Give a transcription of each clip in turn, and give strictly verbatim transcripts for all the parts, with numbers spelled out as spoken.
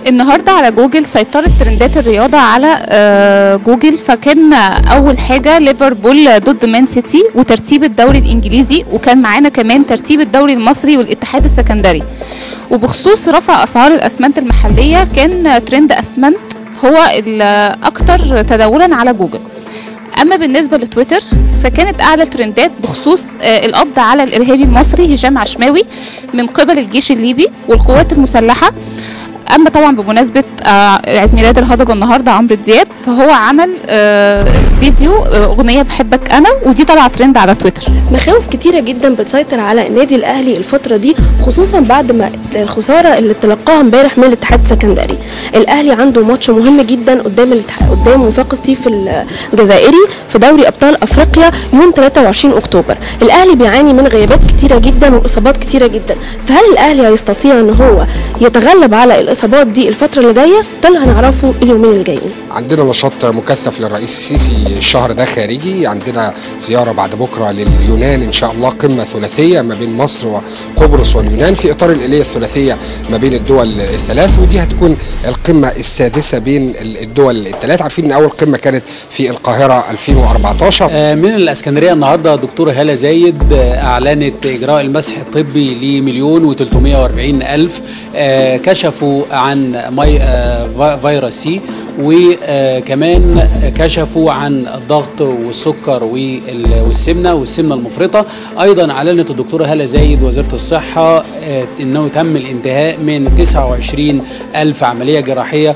النهارده على جوجل سيطرت ترندات الرياضه على جوجل، فكان اول حاجه ليفربول ضد مان سيتي وترتيب الدوري الانجليزي، وكان معانا كمان ترتيب الدوري المصري والاتحاد السكندري. وبخصوص رفع اسعار الاسمنت المحليه، كان ترند اسمنت هو الاكثر تداولا على جوجل. اما بالنسبه لتويتر فكانت اعلى الترندات بخصوص القبض على الارهابي المصري هشام عشماوي من قبل الجيش الليبي والقوات المسلحه. اما طبعا بمناسبه عيد ميلاد الهضبه النهارده عمرو دياب، فهو عمل فيديو اغنيه بحبك انا، ودي طلع ترند على تويتر. مخاوف كتيره جدا بتسيطر على النادي الاهلي الفتره دي، خصوصا بعد ما الخساره اللي تلقاها امبارح من الاتحاد السكندري. الاهلي عنده ماتش مهم جدا قدام قدام وفاق سطيف الجزائري في دوري ابطال افريقيا يوم ثلاثة وعشرين اكتوبر. الاهلي بيعاني من غيابات كتيره جدا واصابات كتيره جدا، فهل الاهلي هيستطيع ان هو يتغلب على الاصابات دي الفتره اللي جايه؟ ده اللي هنعرفه اليومين الجايين. عندنا نشاط مكثف للرئيس السيسي الشهر ده خارجي، عندنا زياره بعد بكره لليونان ان شاء الله، قمه ثلاثيه ما بين مصر وقبرص واليونان في اطار الاليه الثلاثيه ما بين الدول الثلاث، ودي هتكون القمه السادسه بين الدول الثلاث. عارفين ان اول قمه كانت في القاهره ألفين وأربعتاشر. من الاسكندريه النهارده دكتوره هاله زايد اعلنت اجراء المسح الطبي لمليون وثلاثمائة وأربعين الف كشفوا عن مي فيروس سي، وكمان كشفوا عن الضغط والسكر والسمنه والسمنه المفرطه. ايضا اعلنت الدكتوره هاله زايد وزيره الصحه انه تم الانتهاء من تسعة وعشرين الف عمليه جراحيه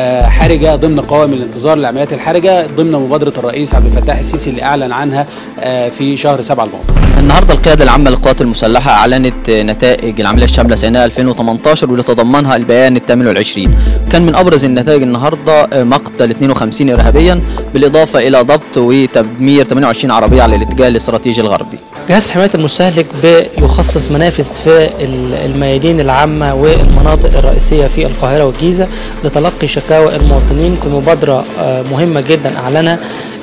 حرجه ضمن قوائم الانتظار للعمليات الحرجه ضمن مبادره الرئيس عبد الفتاح السيسي اللي اعلن عنها في شهر سبعة الماضي. النهارده القياده العامه للقوات المسلحه اعلنت نتائج العمليه الشامله سنه ألفين وثمانية عشر واللي تضمنها البيان الثامن والعشرين. كان من ابرز النتائج النهارده مقتل اثنين وخمسين ارهابيا، بالاضافه الى ضبط وتدمير ثمانية وعشرين عربيه على الاتجاه الاستراتيجي الغربي. جهاز حماية المستهلك بيخصص منافذ في الميادين العامة والمناطق الرئيسية في القاهرة والجيزة لتلقي شكاوى المواطنين في مبادرة مهمة جدا أعلنها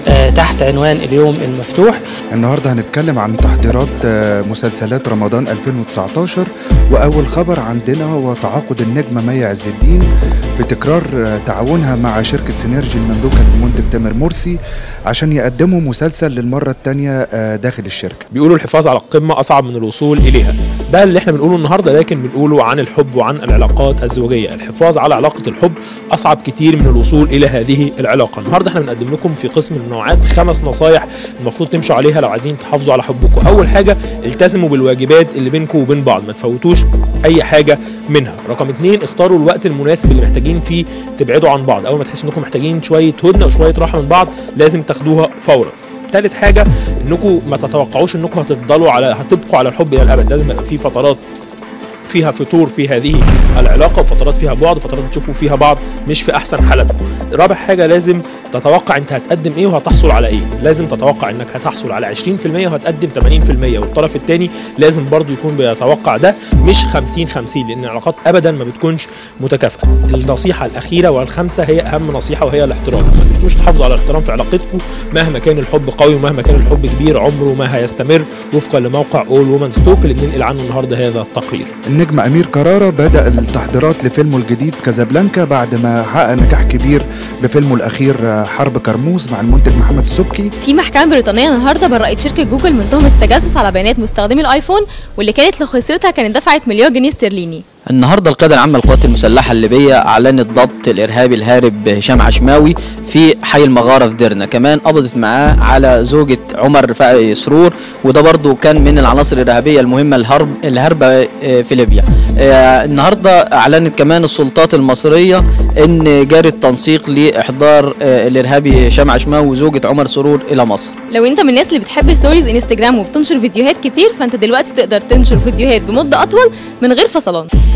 تحت عنوان اليوم المفتوح. النهارده هنتكلم عن تحضيرات مسلسلات رمضان ألفين وتسعتاشر، واول خبر عندنا هو تعاقد النجمه مي عز الدين في تكرار تعاونها مع شركه سينرجي المملوكه للمنتج تامر مرسي عشان يقدموا مسلسل للمره الثانيه داخل الشركه. بيقولوا الحفاظ على القمه اصعب من الوصول اليها، ده اللي احنا بنقوله النهارده، لكن بنقوله عن الحب وعن العلاقات الزوجيه. الحفاظ على علاقه الحب اصعب كتير من الوصول الى هذه العلاقه. النهارده احنا بنقدم لكم في قسم الممنوعات خمس نصايح المفروض تمشوا عليها لو عايزين تحافظوا على حبكم. اول حاجه التزموا بالواجبات اللي بينكم وبين بعض، ما تفوتوش اي حاجه منها. رقم اتنين اختاروا الوقت المناسب اللي محتاجين فيه تبعدوا عن بعض. اول ما تحسوا انكم محتاجين شويه هدنه وشويه راحه من بعض لازم تاخدوها فورا. ثالث حاجه انكم ما تتوقعوش انكم هتفضلوا على هتبقوا على الحب الى الابد، لازم يبقى في فترات فيها فتور في هذه العلاقه وفترات فيها بعد وفترات تشوفوا فيها بعض مش في احسن حالاتكم. رابع حاجه لازم تتوقع انت هتقدم ايه وهتحصل على ايه. لازم تتوقع انك هتحصل على عشرين في المية وهتقدم ثمانين في المية، والطرف الثاني لازم برضو يكون بيتوقع ده، مش خمسين خمسين، لان العلاقات ابدا ما بتكونش متكافئه. النصيحه الاخيره والخامسه هي اهم نصيحه وهي الاحترام. ما تنسوش تحافظوا على الاحترام في علاقتكم مهما كان الحب قوي ومهما كان الحب كبير، عمره ما هيستمر، وفقا لموقع اول وومنز توك اللي بننقل عنه النهارده هذا التقرير. النجم امير كرارة بدأ التحضيرات لفيلمه الجديد كازابلانكا بعد ما حقق نجاح كبير بفيلمه الاخير حرب كرموز مع المنتج محمد السبكي. في محكمه بريطانيه النهارده برأت شركه جوجل من تهمه التجسس على بيانات مستخدمي الايفون، واللي كانت لو خسرتها كانت دفعت مليون جنيه استرليني. النهارده القياده العامه للقوات المسلحه الليبيه اعلنت ضبط الارهابي الهارب هشام عشماوي في حي المغاره في ديرنا. كمان قبضت معاه على زوجة عمر رفاعي سرور، وده برضو كان من العناصر الارهابيه المهمه الهرب الهاربه في ليبيا. النهارده اعلنت كمان السلطات المصريه ان جاري التنسيق لاحضار الارهابي هشام عشماوي وزوجة عمر سرور الى مصر. لو انت من الناس اللي بتحب ستوريز انستجرام وبتنشر فيديوهات كتير، فانت دلوقتي تقدر تنشر فيديوهات بمده اطول من غير فصلان.